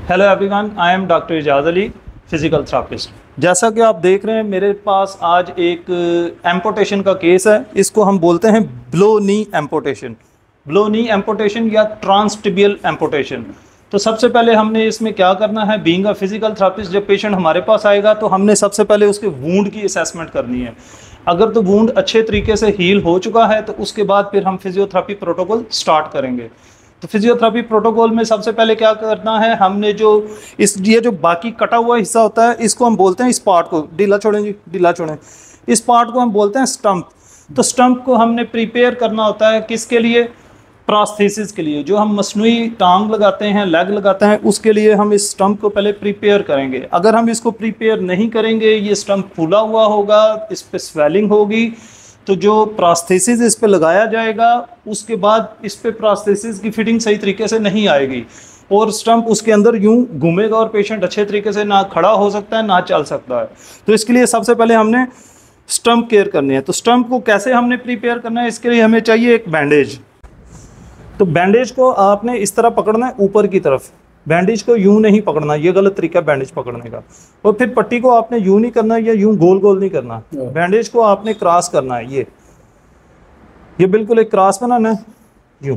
Hello everyone, I am doctor Ijaz Ali, physical therapist. जैसा कि आप देख रहे हैं मेरे पास आज एक एम्पुटेशन का केस है। इसको हम बोलते हैं below knee amputation, below knee amputation या ट्रांसटिबियल एम्पुटेशन। तो सबसे पहले हमने इसमें क्या करना है, बीइंग अ फिज़िकल थेरेपिस्ट, जब पेशेंट हमारे पास आएगा तो हमने सबसे पहले उसके वूंड की असेसमेंट करनी है। अगर तो वूंड अच्छे तरीके से हील हो चुका है तो उसके बाद फिर हम फिजियोथेरेपी प्रोटोकॉल स्टार्ट करेंगे। तो फिजियोथेरेपी प्रोटोकॉल में सबसे पहले क्या करना है, हमने जो ये जो बाकी कटा हुआ हिस्सा होता है इसको हम बोलते हैं, इस पार्ट को ढीला छोड़ें जी, ढीला छोड़ें, इस पार्ट को हम बोलते हैं स्टंप। तो स्टंप को हमने प्रिपेयर करना होता है किसके लिए, प्रोस्थेसिस के लिए। जो हम मसनूई टांग लगाते हैं, लेग लगाते हैं, उसके लिए हम इस स्टंप को पहले प्रिपेयर करेंगे। अगर हम इसको प्रिपेयर नहीं करेंगे, ये स्टंप फूला हुआ होगा, इस पर स्वेलिंग होगी, तो जो प्रोस्थेसिस इस पे लगाया जाएगा उसके बाद इस पे प्रोस्थेसिस की फिटिंग सही तरीके से नहीं आएगी और स्टंप उसके अंदर यूं घूमेगा और पेशेंट अच्छे तरीके से ना खड़ा हो सकता है ना चल सकता है। तो इसके लिए सबसे पहले हमने स्टंप केयर करनी है। तो स्टंप को कैसे हमने प्रिपेयर करना है, इसके लिए हमें चाहिए एक बैंडेज। तो बैंडेज को आपने इस तरह पकड़ना है ऊपर की तरफ, बैंडेज को यूं नहीं पकड़ना, ये गलत तरीका है बैंडेज पकड़ने का। और फिर पट्टी को आपने यूं नहीं करना या यूं गोल गोल नहीं करना, बैंडेज को आपने क्रॉस करना है। ये बिल्कुल एक क्रॉस बनाना है, यूं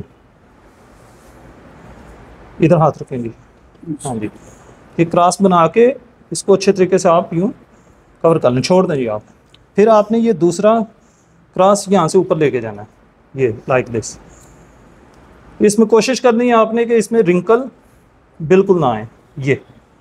इधर हाथ रखेंगे, हाँ जी, ये क्रॉस बना के इसको अच्छे तरीके से आप यूं कवर कर लें, छोड़ दें जी आप। फिर आपने ये दूसरा क्रॉस यहाँ से ऊपर लेके जाना है, ये लाइक दिस। इसमें कोशिश करनी है आपने कि इसमें रिंकल बिल्कुल ना आए। ये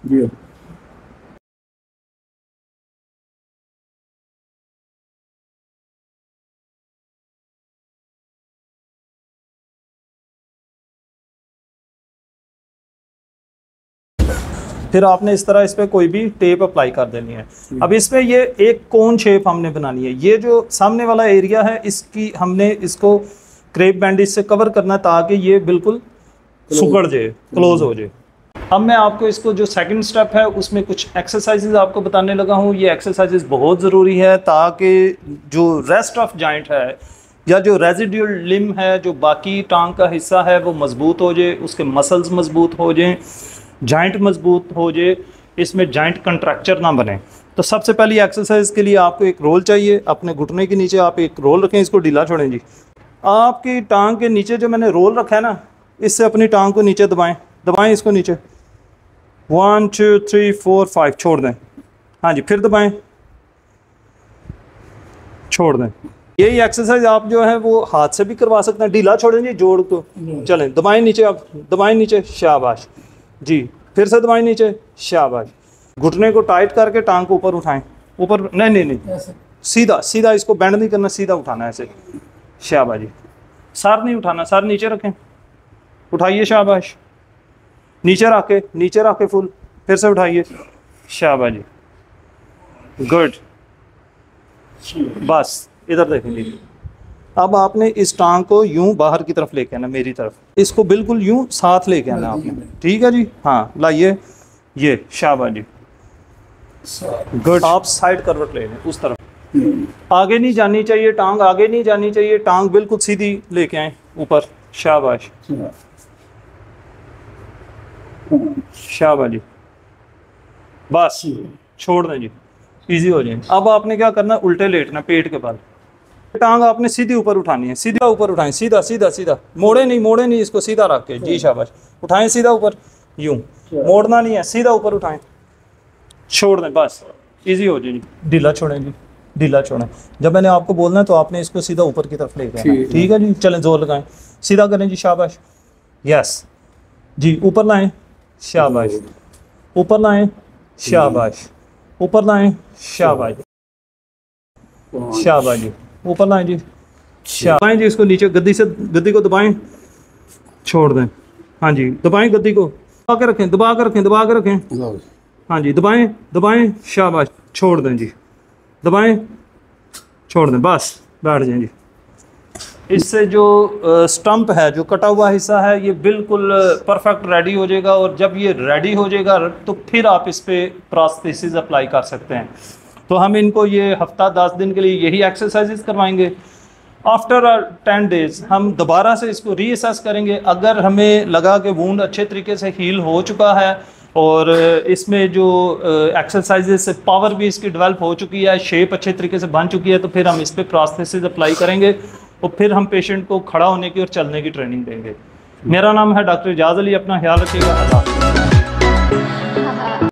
फिर आपने इस तरह इस पर कोई भी टेप अप्लाई कर देनी है। अब इसमें ये एक कोन शेप हमने बनानी है। ये जो सामने वाला एरिया है इसकी हमने इसको क्रेप बैंडेज से कवर करना है ताकि ये बिल्कुल सुकड़ जाए, क्लोज हो जाए। अब मैं आपको इसको जो सेकंड स्टेप है उसमें कुछ एक्सरसाइजेज आपको बताने लगा हूँ। ये एक्सरसाइजेज बहुत ज़रूरी है ताकि जो रेस्ट ऑफ जॉइंट है या जो रेजिडुअल लिम्ब है, जो बाकी टांग का हिस्सा है, वो मजबूत हो जाए, उसके मसल्स मजबूत हो जाएं, जॉइंट मजबूत हो जाए, इसमें जॉइंट कंट्रैक्चर ना बने। तो सबसे पहली एक्सरसाइज के लिए आपको एक रोल चाहिए। अपने घुटने के नीचे आप एक रोल रखें, इसको ढीला छोड़ें जी। आपकी टांग के नीचे जो मैंने रोल रखा है ना, इससे अपनी टांग को नीचे दबाएं, दबाएं इसको नीचे, 1 2 3 4 5, छोड़ दें, हाँ जी, फिर दबाएं, छोड़ दें। यही एक्सरसाइज आप जो है वो हाथ से भी करवा सकते हैं। ढीला छोड़ें जी जोड़ को, चलें, दबाएं नीचे, आप दबाएं नीचे, शाबाश जी, फिर से दबाएं नीचे, शाबाश। घुटने को टाइट करके टांग को ऊपर उठाएं, ऊपर नहीं नहीं नहीं, सीधा सीधा, इसको बेंड नहीं करना, सीधा उठाना है ऐसे, शाबाश जी। सर नहीं उठाना, सर नीचे रखें, उठाइए, शाबाश, नीचे रख के फुल, फिर से उठाइए, शाबाश जी, गुड, बस इधर देखेंगे। अब आपने इस टांग को यूं बाहर की तरफ लेके आना, मेरी तरफ, इसको बिल्कुल यूं साथ लेके आना आपने, ठीक है जी, हाँ लाइए, ये शाबाश जी, गुड। आप साइड करवट ले लें उस तरफ, आगे नहीं जानी चाहिए टांग, आगे नहीं जानी चाहिए टांग, बिल्कुल सीधी लेके आए ऊपर, शाबाश, शाबाश जी, बस छोड़ दें जी, इजी हो जाए। अब आपने क्या करना है, उल्टे लेटना, पेट के बल, टांग आपने सीधी ऊपर उठानी है, सीधा ऊपर उठाएं, सीधा सीधा सीधा, मोड़े नहीं, इसको सीधा रख के जी, शाबाश, उठाएं सीधा ऊपर, यूं मोड़ना नहीं है, सीधा ऊपर उठाएं, छोड़ दें, बस इजी हो जाए जी। ढीला छोड़ें जी, ढीला छोड़ें। जब मैंने आपको बोलना है तो आपने इसको सीधा ऊपर की तरफ लेके आना, ठीक है जी। चलें, जोर लगाएं, सीधा करें जी, शाबाश, यस जी, ऊपर लाएं, शाबाश, ऊपर लाएं, शाबाश, ऊपर लाएं, शाबाश, शाबाश जी, ऊपर लाएं जी, शाबाश जी। इसको नीचे गद्दी को दबाएं, छोड़ दें, हाँ जी, दबाएं गद्दी को, दबा के रखें, हाँ जी, दबाएं, शाबाश, छोड़ दें जी, दबाएं, छोड़ दें, बस बैठ जाएं जी। इससे जो स्टंप है, जो कटा हुआ हिस्सा है, ये बिल्कुल परफेक्ट रेडी हो जाएगा। और जब ये रेडी हो जाएगा तो फिर आप इस पे प्रोस्थेसिस अप्लाई कर सकते हैं। तो हम इनको ये हफ्ता 10 दिन के लिए यही एक्सरसाइजेस करवाएंगे। आफ्टर 10 डेज हम दोबारा से इसको रीअसेस करेंगे। अगर हमें लगा कि वूंड अच्छे तरीके से हील हो चुका है और इसमें जो एक्सरसाइजेस से पावर भी इसकी डेवलप हो चुकी है, शेप अच्छे तरीके से बन चुकी है। तो फिर हम इस पर प्रोस्थेसिस अप्लाई करेंगे और फिर हम पेशेंट को खड़ा होने की और चलने की ट्रेनिंग देंगे। मेरा नाम है डॉक्टर एजाज अली। अपना ख्याल रखिएगा।